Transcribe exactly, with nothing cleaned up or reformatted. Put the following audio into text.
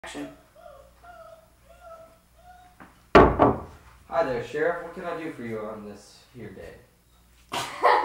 Action. Hi there, Sheriff. What can I do for you on this here day?